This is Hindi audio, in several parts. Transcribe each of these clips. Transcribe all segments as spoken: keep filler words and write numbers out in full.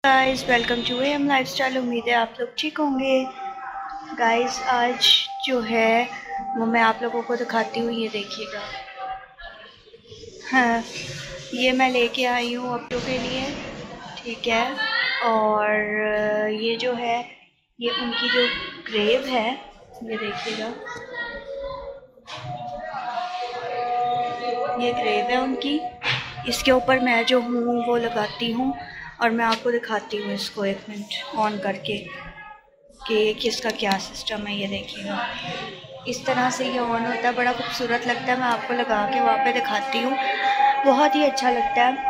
Guys welcome to M lifestyle. उम्मीद है आप लोग ठीक होंगे। गाइस आज जो है वो मैं आप लोगों को दिखाती हूँ, ये देखिएगा। हाँ, ये मैं लेके आई हूँ अपनों के लिए, ठीक है। और ये जो है ये उनकी जो ग्रेव है, ये देखिएगा, ये ग्रेव है उनकी। इसके ऊपर मैं जो हूँ वो लगाती हूँ और मैं आपको दिखाती हूँ इसको एक मिनट ऑन करके कि किसका क्या सिस्टम है। ये देखिएगा, इस तरह से ये ऑन होता है, बड़ा खूबसूरत लगता है। मैं आपको लगा के वहाँ पे दिखाती हूँ, बहुत ही अच्छा लगता है।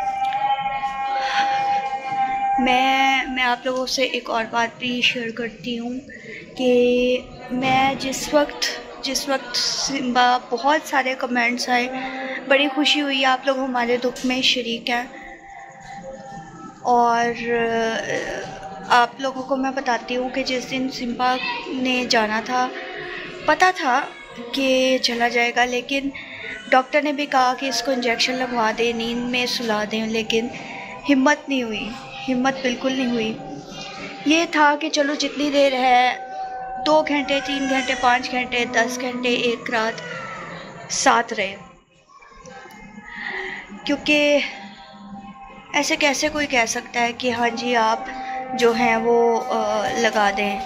मैं मैं आप लोगों से एक और बात भी शेयर करती हूँ कि मैं जिस वक्त जिस वक्त सिम्बा, बहुत सारे कमेंट्स आए, बड़ी खुशी हुई, आप लोग हमारे दुख में शरीक हैं। और आप लोगों को मैं बताती हूँ कि जिस दिन सिम्बा ने जाना था, पता था कि चला जाएगा, लेकिन डॉक्टर ने भी कहा कि इसको इंजेक्शन लगवा दें, नींद में सुला दें, लेकिन हिम्मत नहीं हुई, हिम्मत बिल्कुल नहीं हुई। ये था कि चलो जितनी देर है, दो घंटे, तीन घंटे, पाँच घंटे, दस घंटे, एक रात साथ रहे, क्योंकि ऐसे कैसे कोई कह सकता है कि हाँ जी आप जो हैं वो आ, लगा दें,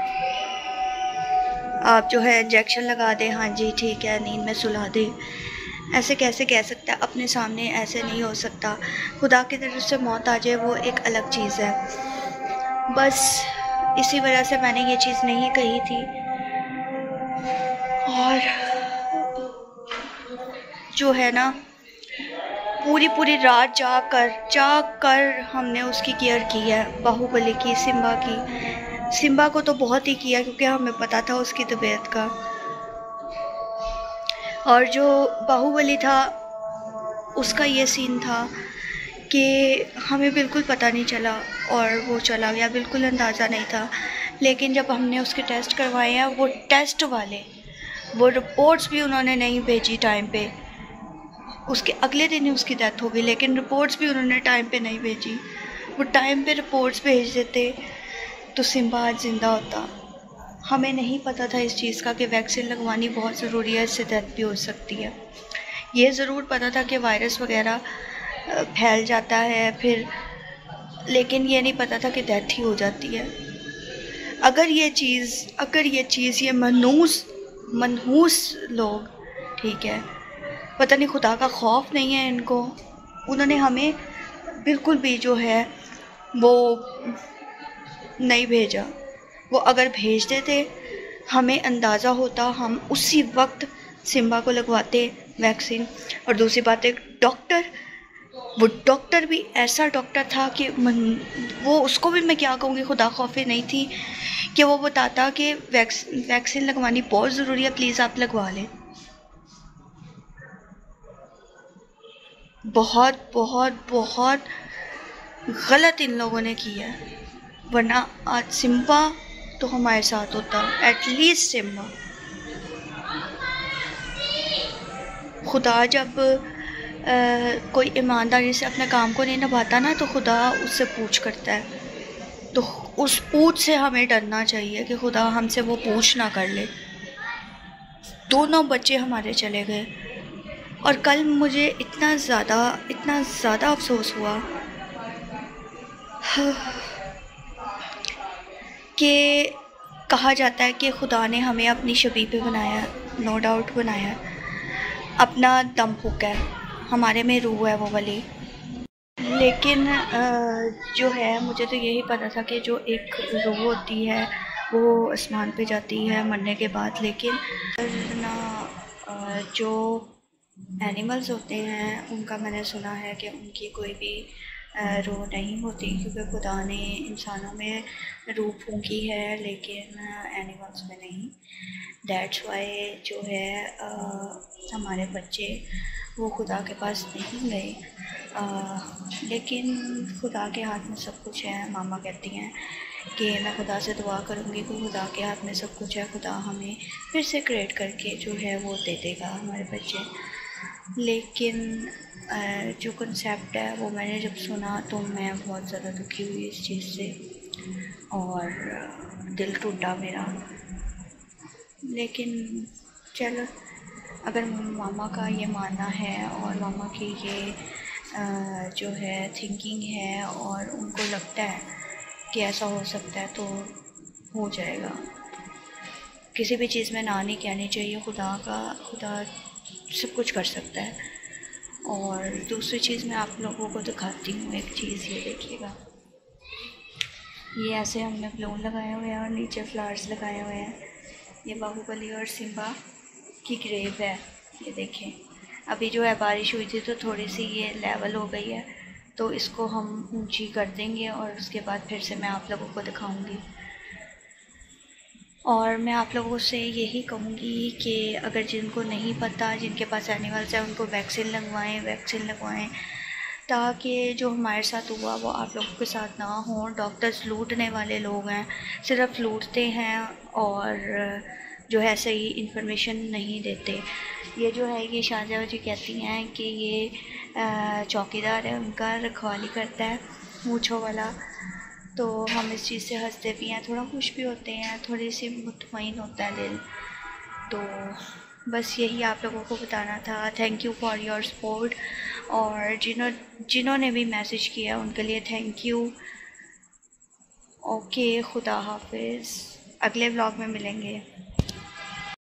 आप जो है इंजेक्शन लगा दें, हाँ जी ठीक है, नींद में सुला दें। ऐसे कैसे कह सकता है, अपने सामने ऐसे नहीं हो सकता। खुदा की तरफ से मौत आ जाए वो एक अलग चीज़ है। बस इसी वजह से मैंने ये चीज़ नहीं कही थी। और जो है ना, पूरी पूरी रात जाग कर जाग कर हमने उसकी केयर की है, बाहुबली की, सिम्बा की। सिम्बा को तो बहुत ही किया, क्योंकि हमें पता था उसकी तबीयत का। और जो बाहुबली था उसका ये सीन था कि हमें बिल्कुल पता नहीं चला और वो चला गया, बिल्कुल अंदाज़ा नहीं था। लेकिन जब हमने उसके टेस्ट करवाए हैं, वो टेस्ट वाले, वो रिपोर्ट्स भी उन्होंने नहीं भेजी टाइम पे। उसके अगले दिन ही उसकी डेथ हो गई, लेकिन रिपोर्ट्स भी उन्होंने टाइम पे नहीं भेजी। वो टाइम पे रिपोर्ट्स भेज देते तो सिम्बा आज ज़िंदा होता। हमें नहीं पता था इस चीज़ का कि वैक्सीन लगवानी बहुत ज़रूरी है, इससे डेथ भी हो सकती है। ये ज़रूर पता था कि वायरस वगैरह फैल जाता है फिर, लेकिन ये नहीं पता था कि डेथ ही हो जाती है। अगर ये चीज़ अगर ये चीज़ ये मनहूस मनहूस लोग, ठीक है, पता नहीं खुदा का खौफ नहीं है इनको, उन्होंने हमें बिल्कुल भी जो है वो नहीं भेजा। वो अगर भेज देते, हमें अंदाज़ा होता, हम उसी वक्त सिम्बा को लगवाते वैक्सीन। और दूसरी बात है, डॉक्टर, वो डॉक्टर भी ऐसा डॉक्टर था कि मन, वो उसको भी मैं क्या कहूँगी, खुदा खौफी नहीं थी कि वो बताता कि वैक्स वैक्सीन लगवानी बहुत ज़रूरी है, प्लीज़ आप लगवा लें। बहुत बहुत बहुत गलत इन लोगों ने किया है, वरना आज सिम्बा तो हमारे साथ होता, एटलीस्ट सिम्बा। खुदा जब आ, कोई ईमानदारी से अपने काम को नहीं निभाता ना, तो खुदा उससे पूछ करता है। तो उस पूछ से हमें डरना चाहिए कि खुदा हमसे वो पूछ ना कर ले। दोनों बच्चे हमारे चले गए, और कल मुझे इतना ज़्यादा इतना ज़्यादा अफसोस हुआ कि कहा जाता है कि खुदा ने हमें अपनी शबीह पे बनाया, नो डाउट बनाया, अपना दम फूका है, हमारे में रूह है वो वाली। लेकिन जो है, मुझे तो यही पता था कि जो एक रूह होती है वो आसमान पे जाती है मरने के बाद। लेकिन ना जो एनिमल्स होते हैं उनका मैंने सुना है कि उनकी कोई भी रूह नहीं होती, क्योंकि खुदा ने इंसानों में रूह फूंकी है लेकिन एनिमल्स में नहीं। दैट्स वाई जो है आ, हमारे बच्चे वो खुदा के पास नहीं गए। लेकिन खुदा के हाथ में सब कुछ है। मामा कहती हैं कि मैं खुदा से दुआ करूँगी कि खुदा के हाथ में सब कुछ है, खुदा हमें फिर से क्रिएट करके जो है वो दे देगा हमारे बच्चे। लेकिन जो कंसेप्ट है वो मैंने जब सुना तो मैं बहुत ज़्यादा दुखी हुई इस चीज़ से और दिल टूटा मेरा। लेकिन चलो, अगर मामा का ये मानना है और मामा की ये जो है थिंकिंग है और उनको लगता है कि ऐसा हो सकता है तो हो जाएगा। किसी भी चीज़ में ना नहीं कहनी चाहिए। खुदा का खुदा सब कुछ कर सकता है। और दूसरी चीज़ मैं आप लोगों को दिखाती हूँ एक चीज़, ये देखिएगा। ये ऐसे हमने बलून लगाए हुए हैं और नीचे फ्लावर्स लगाए हुए हैं। ये बाहुबली और सिम्बा की ग्रेव है, ये देखें। अभी जो है बारिश हुई थी तो थोड़ी सी ये लेवल हो गई है, तो इसको हम ऊंची कर देंगे और उसके बाद फिर से मैं आप लोगों को दिखाऊंगी। और मैं आप लोगों से यही कहूँगी कि अगर जिनको नहीं पता, जिनके पास एनिमल्स है, उनको वैक्सीन लगवाएं वैक्सीन लगवाएं ताकि जो हमारे साथ हुआ वो आप लोगों के साथ ना हो। डॉक्टर्स लूटने वाले लोग हैं, सिर्फ लूटते हैं और जो है सही इन्फॉर्मेशन नहीं देते। ये जो है ये शाहजहाँ जी कहती हैं कि ये चौकीदार है, उनका रखवाली करता है मूँछों वाला। तो हम इस चीज़ से हंसते भी हैं, थोड़ा खुश भी होते हैं, थोड़ी सी मुतमईन होता है दिल। तो बस यही आप लोगों को बताना था। Thank you for your support. और जिन्हों जिन्होंने भी मैसेज किया उनके लिए थैंक यू। ओके, खुदा हाफिज़, अगले व्लॉग में मिलेंगे।